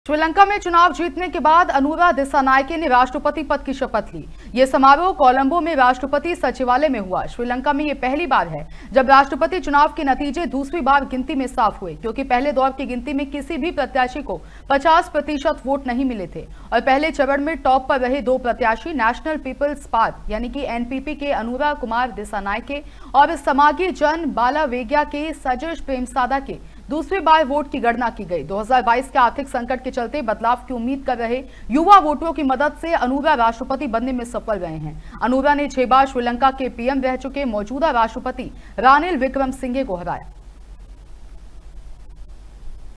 श्रीलंका में चुनाव जीतने के बाद अनुरा दिसानायके ने राष्ट्रपति पद की शपथ ली। यह समारोह कोलंबो में राष्ट्रपति सचिवालय में हुआ। श्रीलंका में यह पहली बार है जब राष्ट्रपति चुनाव के नतीजे दूसरी बार गिनती में साफ हुए, क्योंकि पहले दौर की गिनती में किसी भी प्रत्याशी को 50% वोट नहीं मिले थे और पहले चरण में टॉप पर रहे दो प्रत्याशी नेशनल पीपल्स पार्टी यानी कि एनपीपी के अनुरा कुमार दिसानायके और समागी जन बालावेगिया के सजिश प्रेमसादा के दूसरी बार वोट की गणना की गई। 2022 के आर्थिक संकट के चलते बदलाव की उम्मीद कर रहे युवा वोटरों की मदद से अनुरा राष्ट्रपति बनने में सफल रहे हैं। अनुरा ने 6 बार श्रीलंका के पीएम रह चुके मौजूदा राष्ट्रपति रानिल विक्रमसिंघे को हराया।